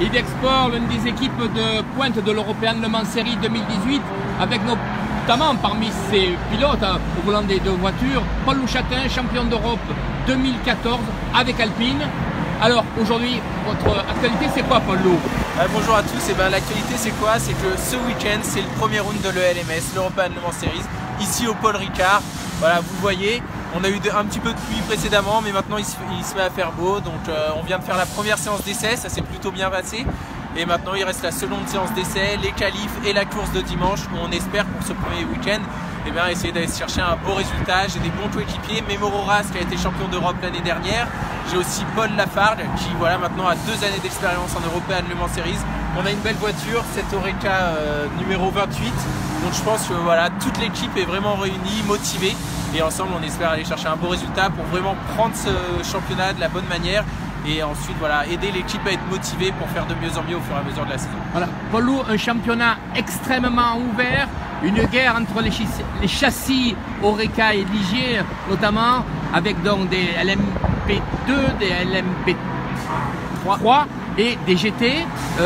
Idexport, l'une des équipes de pointe de l'European Le Mans Series 2018, avec notamment parmi ses pilotes au volant des deux voitures, Paul Louchatin, champion d'Europe 2014 avec Alpine. Alors aujourd'hui, votre actualité c'est quoi, Paul Lou? Bonjour à tous, l'actualité c'est quoi? C'est que ce week-end c'est le premier round de l'ELMS, l'European Le Mans Series, ici au Paul Ricard. Voilà, vous voyez, on a eu un petit peu de pluie précédemment, mais maintenant il se met à faire beau. Donc on vient de faire la première séance d'essai, ça s'est plutôt bien passé. Et maintenant il reste la seconde séance d'essai, les qualifs et la course de dimanche, où on espère pour ce premier week-end essayer d'aller chercher un beau résultat. J'ai des bons coéquipiers, Memo Roras qui a été champion d'Europe l'année dernière. J'ai aussi Paul Lafargue qui voilà maintenant a 2 années d'expérience en European Le Mans Series. On a une belle voiture, cette Oreca numéro 28. Donc je pense que voilà, toute l'équipe est vraiment réunie, motivée. Et ensemble on espère aller chercher un beau résultat pour vraiment prendre ce championnat de la bonne manière. Et ensuite voilà, aider l'équipe à être motivée pour faire de mieux en mieux au fur et à mesure de la saison. Voilà, Paul Lou, un championnat extrêmement ouvert, une guerre entre les châssis Oreca et Ligier notamment, avec donc des LMP2, des LMP3 et des GT.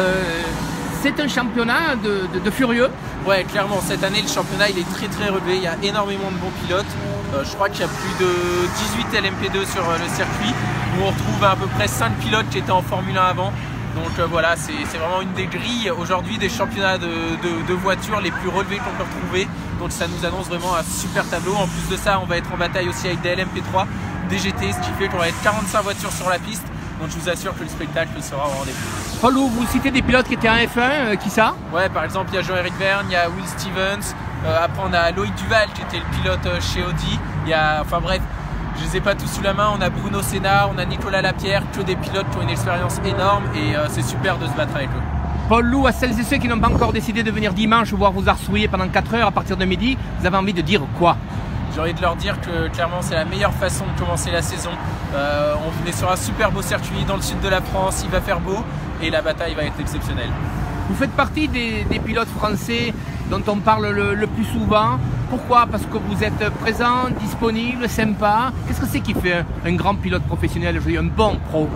C'est un championnat de furieux. Ouais, clairement, cette année le championnat il est très relevé, il y a énormément de bons pilotes. Je crois qu'il y a plus de 18 LMP2 sur le circuit, où on retrouve à peu près 5 pilotes qui étaient en Formule 1 avant. Donc voilà, c'est vraiment une des grilles aujourd'hui des championnats de voitures les plus relevés qu'on peut retrouver. Donc ça nous annonce vraiment un super tableau. En plus de ça, on va être en bataille aussi avec des LMP3, des GT, ce qui fait qu'on va être 45 voitures sur la piste. Donc je vous assure que le spectacle sera au rendez-vous. Paul Lou, vous citez des pilotes qui étaient en F1, qui ça? Ouais, par exemple il y a Jean-Éric Vergne, il y a Will Stevens, après on a Loïc Duval qui était le pilote chez Audi. Il y a, enfin bref, je ne les ai pas tous sous la main, on a Bruno Senna, on a Nicolas Lapierre, que des pilotes qui ont une expérience énorme et c'est super de se battre avec eux. Paul Lou, à celles et ceux qui n'ont pas encore décidé de venir dimanche voir vous arsouiller pendant 4 heures à partir de midi, vous avez envie de dire quoi? J'ai envie de leur dire que clairement c'est la meilleure façon de commencer la saison. On est sur un super beau circuit dans le sud de la France, il va faire beau et la bataille va être exceptionnelle. Vous faites partie des pilotes français dont on parle le plus souvent. Pourquoi? Parce que vous êtes présent, disponible, sympa. Qu'est-ce que c'est qui fait un grand pilote professionnel, un bon pro?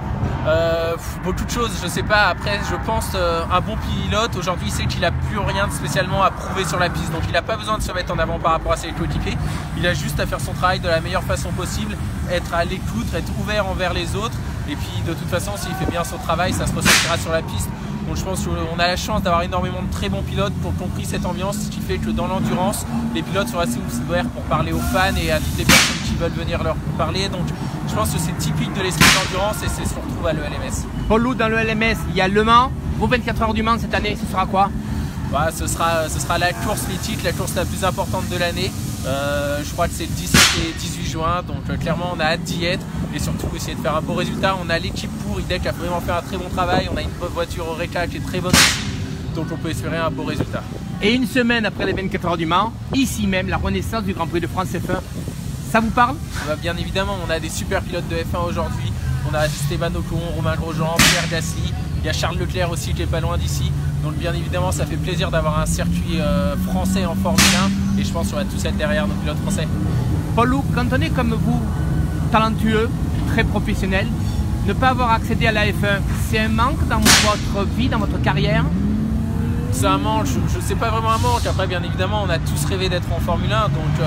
Beaucoup de choses, je sais pas. Après, je pense un bon pilote aujourd'hui, c'est qu'il a plus rien de spécialement à prouver sur la piste. Donc, il n'a pas besoin de se mettre en avant par rapport à ses coéquipiers. Il a juste à faire son travail de la meilleure façon possible, être à l'écoute, être ouvert envers les autres. Et puis, de toute façon, s'il fait bien son travail, ça se ressentira sur la piste. Donc, je pense qu'on a la chance d'avoir énormément de très bons pilotes qui ont compris cette ambiance, ce qui fait que dans l'endurance, les pilotes sont assez ouverts pour parler aux fans et à toutes les personnes qui veulent venir leur parler. Donc, je pense que c'est typique de l'esprit d'endurance et c'est ce qu'on retrouve à l'ELMS. Paul Lou, dans l'ELMS, il y a Le Mans. Vos 24 heures du Mans cette année, ce sera quoi? Bah, ce sera la course mythique, la course la plus importante de l'année. Je crois que c'est le 17 et 18 juin, donc clairement on a hâte d'y être et surtout essayer de faire un beau résultat. On a l'équipe pour, IDEC a vraiment fait un très bon travail, on a une voiture Oreca qui est très bonne aussi, donc on peut espérer un beau résultat. Et une semaine après les 24 heures du Mans, ici même, la renaissance du Grand Prix de France F1, ça vous parle? Bah, bien évidemment, on a des super pilotes de F1 aujourd'hui, on a Esteban Ocon, Romain Grosjean, Pierre Gasly, il y a Charles Leclerc aussi qui est pas loin d'ici. Donc bien évidemment ça fait plaisir d'avoir un circuit français en Formule 1 et je pense qu'on va tous être derrière nos pilotes français. Paul Lou, quand on est comme vous, talentueux, très professionnel, ne pas avoir accédé à la F1, c'est un manque dans votre vie, dans votre carrière? C'est un manque, je sais pas vraiment un manque. Après bien évidemment on a tous rêvé d'être en Formule 1 donc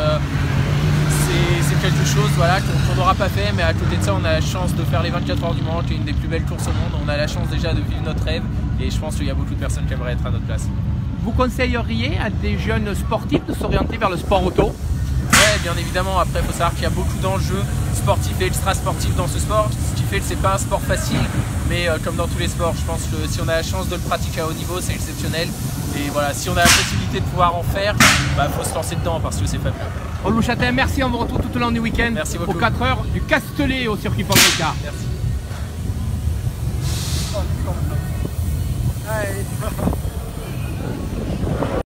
c'est quelque chose voilà, qu'on n'aura pas fait, mais à côté de ça on a la chance de faire les 24 heures du Mans qui est une des plus belles courses au monde. On a la chance déjà de vivre notre rêve et je pense qu'il y a beaucoup de personnes qui aimeraient être à notre place. Vous conseilleriez à des jeunes sportifs de s'orienter vers le sport auto? Ouais, bien évidemment. Après il faut savoir qu'il y a beaucoup d'enjeux sportifs et extra-sportifs dans ce sport, ce qui fait que c'est pas un sport facile, mais comme dans tous les sports, je pense que si on a la chance de le pratiquer à haut niveau, c'est exceptionnel. Et voilà, si on a la possibilité de pouvoir en faire, bah faut se lancer dedans parce que c'est fabuleux. Paul Louchatin, merci, on vous retrouve tout au long du week-end. Merci beaucoup. Aux 4 heures du Castellet au circuit Paul Ricard. Merci.